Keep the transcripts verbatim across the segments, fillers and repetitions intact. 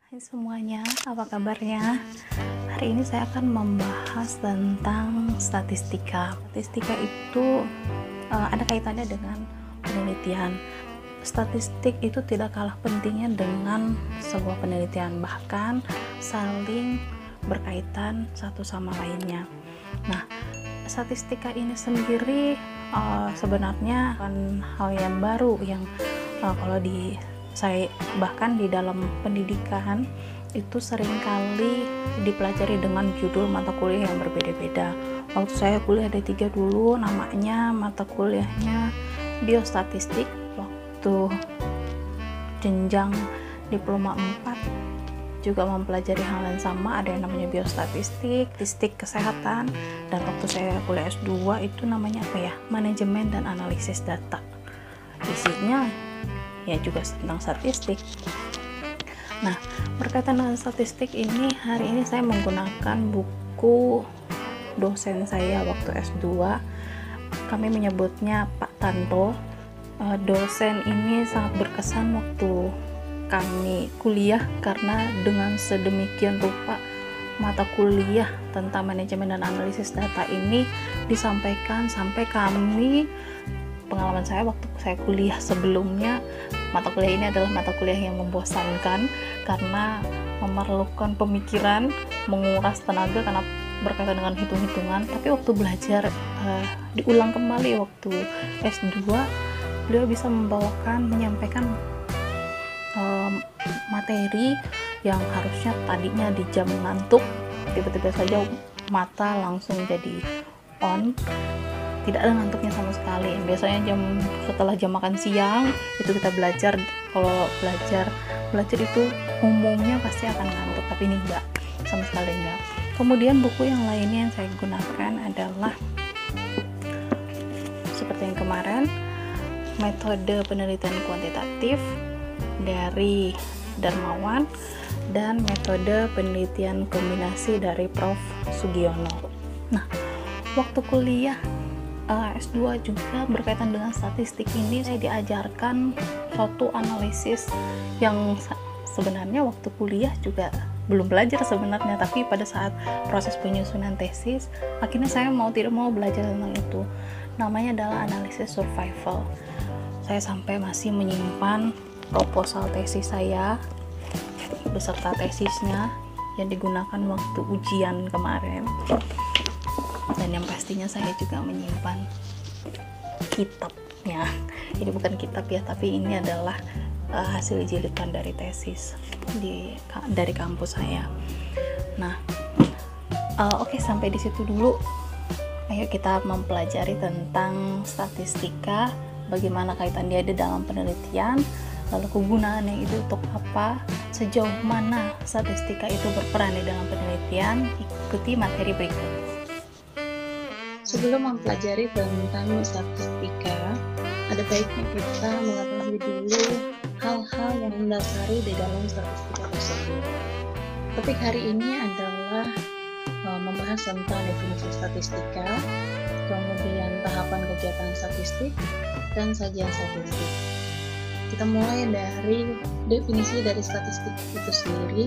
Hai semuanya, apa kabarnya? Hari ini saya akan membahas tentang statistika. Statistika itu uh, ada kaitannya dengan penelitian. Statistik itu tidak kalah pentingnya dengan sebuah penelitian, bahkan saling berkaitan satu sama lainnya. Nah, statistika ini sendiri uh, sebenarnya bukan hal yang baru yang uh, kalau di saya bahkan di dalam pendidikan itu seringkali dipelajari dengan judul mata kuliah yang berbeda-beda. Waktu saya kuliah D tiga dulu namanya mata kuliahnya biostatistik, waktu jenjang diploma empat juga mempelajari hal yang sama, ada yang namanya biostatistik, statistik kesehatan, dan waktu saya kuliah S dua itu namanya apa ya, manajemen dan analisis data. Isinya ya juga tentang statistik. Nah, berkaitan dengan statistik ini, hari ini saya menggunakan buku dosen saya waktu S dua. Kami menyebutnya Pak Tanto. Dosen ini sangat berkesan waktu kami kuliah karena dengan sedemikian rupa mata kuliah tentang manajemen dan analisis data ini disampaikan sampai kami, pengalaman saya waktu saya kuliah sebelumnya, mata kuliah ini adalah mata kuliah yang membosankan karena memerlukan pemikiran, menguras tenaga karena berkaitan dengan hitung-hitungan. Tapi waktu belajar uh, diulang kembali waktu S dua, beliau bisa membawakan, menyampaikan um, materi yang harusnya tadinya di jam ngantuk, tiba-tiba saja mata langsung jadi on, tidak ada ngantuknya sama sekali. Biasanya jam setelah jam makan siang itu kita belajar, kalau belajar belajar itu umumnya pasti akan ngantuk, tapi ini enggak, sama sekali enggak. Kemudian buku yang lainnya yang saya gunakan adalah seperti yang kemarin, metode penelitian kuantitatif dari Darmawan dan metode penelitian kombinasi dari Profesor Sugiono. Nah, waktu kuliah Uh, S dua juga berkaitan dengan statistik ini, saya diajarkan suatu analisis yang sebenarnya waktu kuliah juga belum belajar sebenarnya, tapi pada saat proses penyusunan tesis akhirnya saya mau tidak mau belajar tentang itu. Namanya adalah analisis survival. Saya sampai masih menyimpan proposal tesis saya beserta tesisnya yang digunakan waktu ujian kemarin. Dan yang pastinya saya juga menyimpan kitabnya. Ini bukan kitab ya, tapi ini adalah uh, hasil jilitan dari tesis di dari kampus saya. Nah, uh, oke okay, sampai di situ dulu. Ayo kita mempelajari tentang statistika, bagaimana kaitan dia di dalam penelitian, lalu kegunaannya itu untuk apa, sejauh mana statistika itu berperan di dalam penelitian. Ikuti materi berikut. Sebelum mempelajari tentang statistika, ada baiknya kita mengetahui dulu hal-hal yang mendasari di dalam statistika tersebut. Topik hari ini adalah uh, membahas tentang definisi statistika, kemudian tahapan kegiatan statistik, dan sajian statistik. Kita mulai dari definisi dari statistik itu sendiri.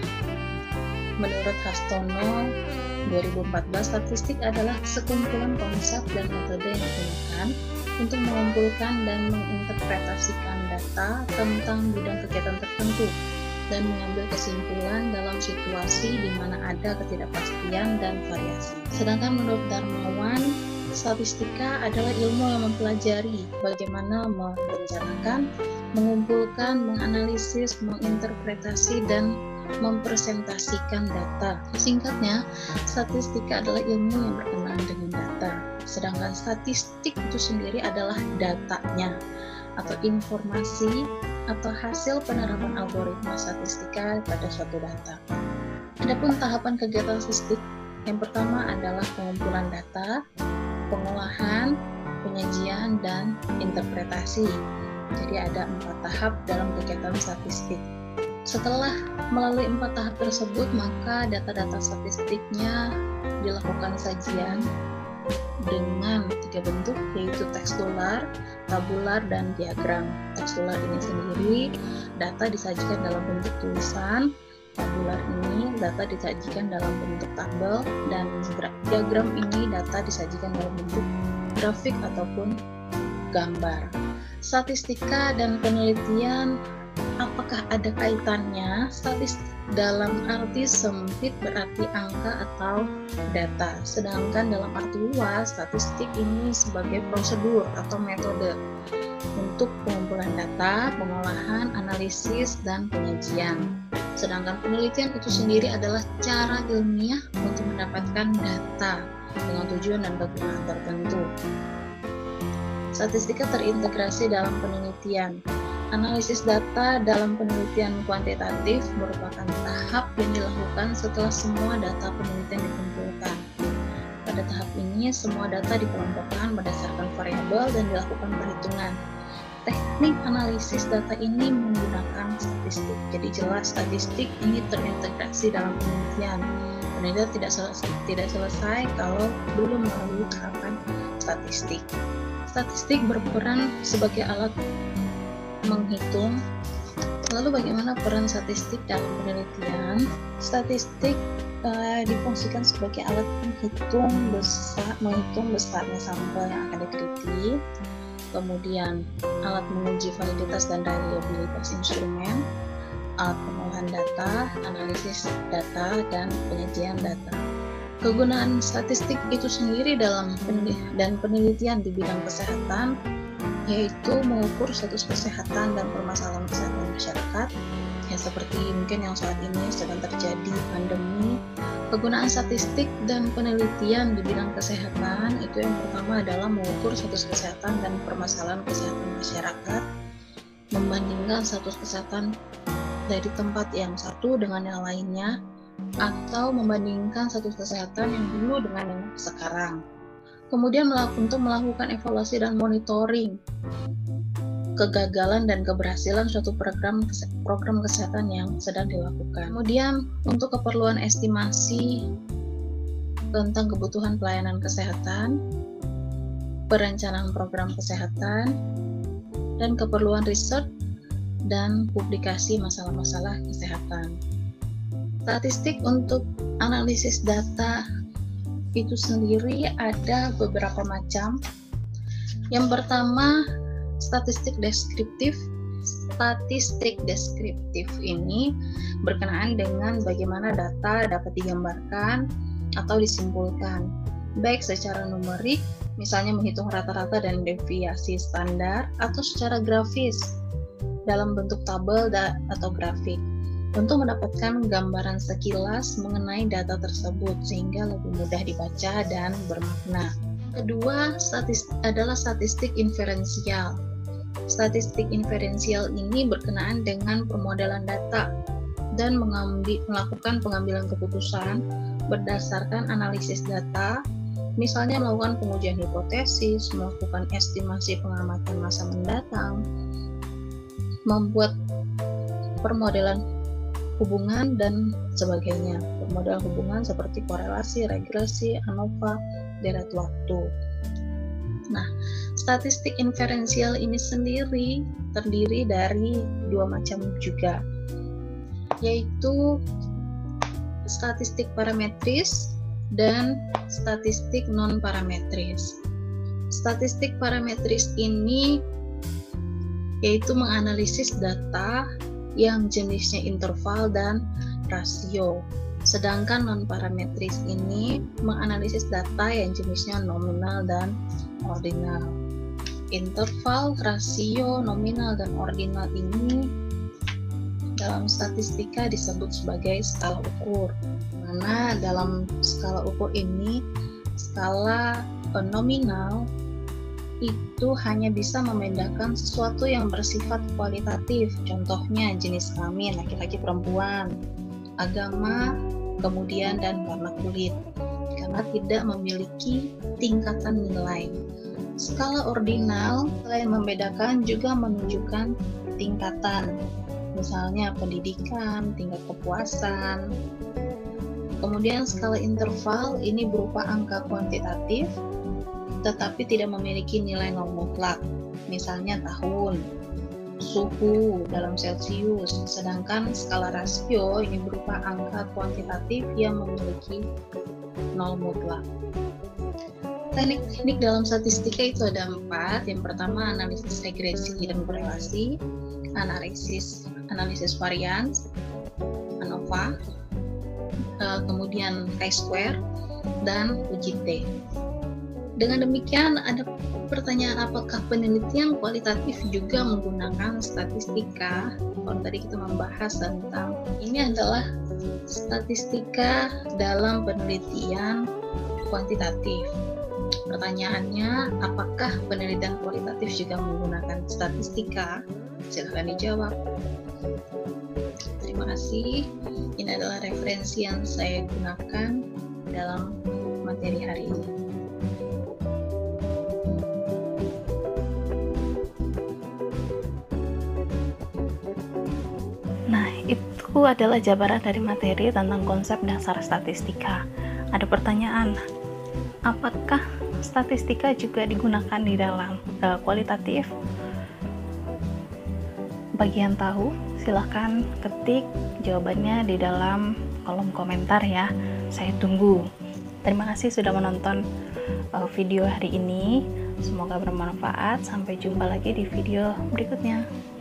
Menurut Hastono dua ribu empat belas, statistik adalah sekumpulan konsep dan metode yang digunakan untuk mengumpulkan dan menginterpretasikan data tentang bidang kegiatan tertentu dan mengambil kesimpulan dalam situasi di mana ada ketidakpastian dan variasi. Sedangkan menurut Darmawan, statistika adalah ilmu yang mempelajari bagaimana merencanakan, mengumpulkan, menganalisis, menginterpretasi, dan mempresentasikan data. Singkatnya, statistika adalah ilmu yang berkenaan dengan data. Sedangkan statistik itu sendiri adalah datanya atau informasi atau hasil penerapan algoritma statistika pada suatu data. Adapun tahapan kegiatan statistik, yang pertama adalah pengumpulan data, pengolahan, penyajian, dan interpretasi. Jadi ada empat tahap dalam kegiatan statistik. Setelah melalui empat tahap tersebut, maka data-data statistiknya dilakukan sajian dengan tiga bentuk, yaitu tekstual, tabular, dan diagram. Tekstual ini sendiri, data disajikan dalam bentuk tulisan, tabular ini data disajikan dalam bentuk tabel, dan diagram ini data disajikan dalam bentuk grafik ataupun gambar. Statistika dan penelitian, apakah ada kaitannya? Statistik dalam arti sempit berarti angka atau data, sedangkan dalam arti luas statistik ini sebagai prosedur atau metode untuk pengumpulan data, pengolahan, analisis, dan penyajian. Sedangkan penelitian itu sendiri adalah cara ilmiah untuk mendapatkan data dengan tujuan dan kegunaan tertentu. Statistika terintegrasi dalam penelitian. Analisis data dalam penelitian kuantitatif merupakan tahap yang dilakukan setelah semua data penelitian dikumpulkan. Pada tahap ini, semua data dikelompokkan berdasarkan variabel dan dilakukan perhitungan. Teknik analisis data ini menggunakan statistik. Jadi jelas statistik ini terintegrasi dalam penelitian. Penelitian tidak selesai, tidak selesai kalau belum melalui tahapan statistik. Statistik berperan sebagai alat menghitung. Lalu bagaimana peran statistik dalam penelitian? Statistik uh, difungsikan sebagai alat menghitung besar, menghitung besarnya sampel yang akan diteliti. Kemudian alat menguji validitas dan reliabilitas instrumen, alat pengolahan data, analisis data, dan penyajian data. Kegunaan statistik itu sendiri dalam penelitian dan penelitian di bidang kesehatan yaitu mengukur status kesehatan dan permasalahan kesehatan masyarakat, ya seperti mungkin yang saat ini sedang terjadi pandemi. Kegunaan statistik dan penelitian di bidang kesehatan itu yang pertama adalah mengukur status kesehatan dan permasalahan kesehatan masyarakat, membandingkan status kesehatan dari tempat yang satu dengan yang lainnya, atau membandingkan status kesehatan yang dulu dengan yang sekarang. Kemudian untuk melakukan evaluasi dan monitoring kegagalan dan keberhasilan suatu program program kesehatan yang sedang dilakukan. Kemudian untuk keperluan estimasi tentang kebutuhan pelayanan kesehatan, perencanaan program kesehatan, dan keperluan riset dan publikasi masalah-masalah kesehatan. Statistik untuk analisis data itu sendiri ada beberapa macam. Yang pertama, statistik deskriptif. Statistik deskriptif ini berkenaan dengan bagaimana data dapat digambarkan atau disimpulkan, baik secara numerik, misalnya menghitung rata-rata dan deviasi standar, atau secara grafis dalam bentuk tabel atau grafik, untuk mendapatkan gambaran sekilas mengenai data tersebut sehingga lebih mudah dibaca dan bermakna. Kedua, statistik adalah statistik inferensial. Statistik inferensial ini berkenaan dengan permodelan data dan mengambil, melakukan pengambilan keputusan berdasarkan analisis data, misalnya melakukan pengujian hipotesis, melakukan estimasi pengamatan masa mendatang, membuat permodelan hubungan dan sebagainya. Permodelan hubungan seperti korelasi, regresi, ANOVA, deret waktu. Nah, statistik inferensial ini sendiri terdiri dari dua macam juga, yaitu statistik parametris dan statistik non-parametris. Statistik parametris ini yaitu menganalisis data yang jenisnya interval dan rasio. Sedangkan non-parametris ini menganalisis data yang jenisnya nominal dan ordinal. Interval, rasio, nominal, dan ordinal ini dalam statistika disebut sebagai skala ukur. Mana dalam skala ukur ini, skala nominal itu hanya bisa membedakan sesuatu yang bersifat kualitatif, contohnya jenis kelamin, laki-laki perempuan, agama, kemudian dan warna kulit, karena tidak memiliki tingkatan nilai. Skala ordinal selain membedakan juga menunjukkan tingkatan, misalnya pendidikan, tingkat kepuasan. Kemudian skala interval ini berupa angka kuantitatif tetapi tidak memiliki nilai nol mutlak, misalnya tahun, suhu dalam Celcius, sedangkan skala rasio ini berupa angka kuantitatif yang memiliki nol mutlak. Teknik-teknik dalam statistika itu ada empat. Yang pertama, analisis regresi dan korelasi, analisis analisis varians, ANOVA, kemudian chi-square, dan uji T. Dengan demikian, ada pertanyaan apakah penelitian kualitatif juga menggunakan statistika? Kalau tadi kita membahas tentang ini adalah statistika dalam penelitian kuantitatif. Pertanyaannya, apakah penelitian kualitatif juga menggunakan statistika? Silahkan dijawab. Terima kasih. Ini adalah referensi yang saya gunakan dalam materi hari ini. Nah, itu adalah jabaran dari materi tentang konsep dasar statistika. Ada pertanyaan, apakah statistika juga digunakan di dalam uh, kualitatif? Bagi yang tahu, silahkan ketik jawabannya di dalam kolom komentar ya. Saya tunggu. Terima kasih sudah menonton uh, video hari ini. Semoga bermanfaat. Sampai jumpa lagi di video berikutnya.